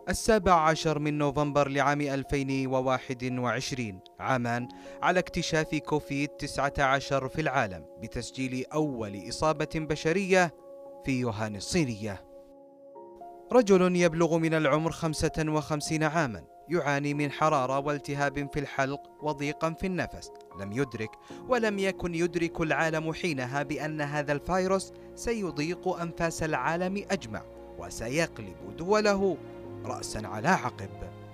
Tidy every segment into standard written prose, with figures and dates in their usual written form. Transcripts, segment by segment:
17 من نوفمبر لعام 2021 عامان على اكتشاف كوفيد 19 في العالم بتسجيل أول إصابة بشرية في يوهان الصينية. رجل يبلغ من العمر 55 عاما يعاني من حرارة والتهاب في الحلق وضيقا في النفس لم يدرك ولم يكن يدرك العالم حينها بأن هذا الفيروس سيضيق أنفاس العالم أجمع وسيقلب دوله رأسا على عقب.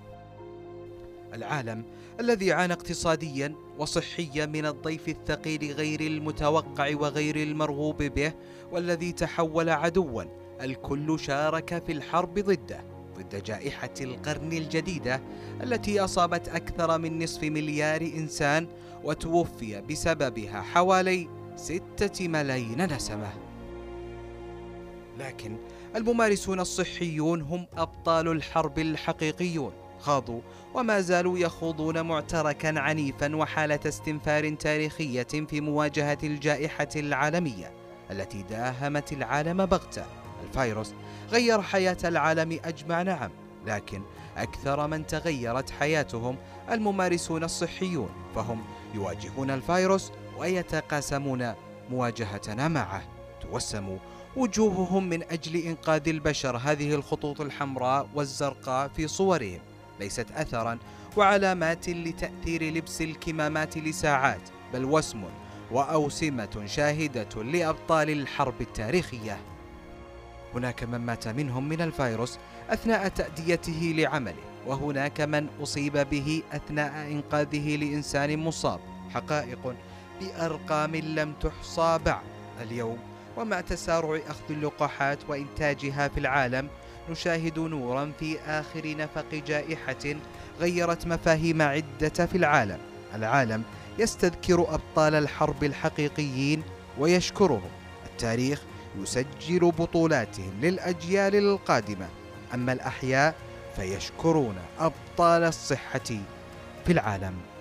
العالم الذي عانى اقتصاديا وصحيا من الضيف الثقيل غير المتوقع وغير المرغوب به، والذي تحول عدوا الكل شارك في الحرب ضد جائحة القرن الجديدة التي أصابت أكثر من نصف مليار إنسان وتوفي بسببها حوالي 6 ملايين نسمة. لكن الممارسون الصحيون هم أبطال الحرب الحقيقيون، خاضوا وما زالوا يخوضون معتركا عنيفا وحالة استنفار تاريخية في مواجهة الجائحة العالمية التي داهمت العالم بغتة. الفيروس غير حياة العالم أجمع، نعم، لكن أكثر من تغيرت حياتهم الممارسون الصحيون، فهم يواجهون الفيروس ويتقاسمون مواجهتنا معه. توسموا وجوههم من أجل إنقاذ البشر. هذه الخطوط الحمراء والزرقاء في صورهم ليست أثرا وعلامات لتأثير لبس الكمامات لساعات، بل وسم وأوسمة شاهدة لأبطال الحرب التاريخية. هناك من مات منهم من الفيروس أثناء تأديته لعمله، وهناك من أصيب به أثناء إنقاذه لإنسان مصاب. حقائق بأرقام لم تحصى بعد. اليوم ومع تسارع أخذ اللقاحات وإنتاجها في العالم نشاهد نورا في آخر نفق جائحة غيرت مفاهيم عدة في العالم. العالم يستذكر أبطال الحرب الحقيقيين ويشكرهم. التاريخ يسجل بطولاتهم للأجيال القادمة، أما الأحياء فيشكرون أبطال الصحة في العالم.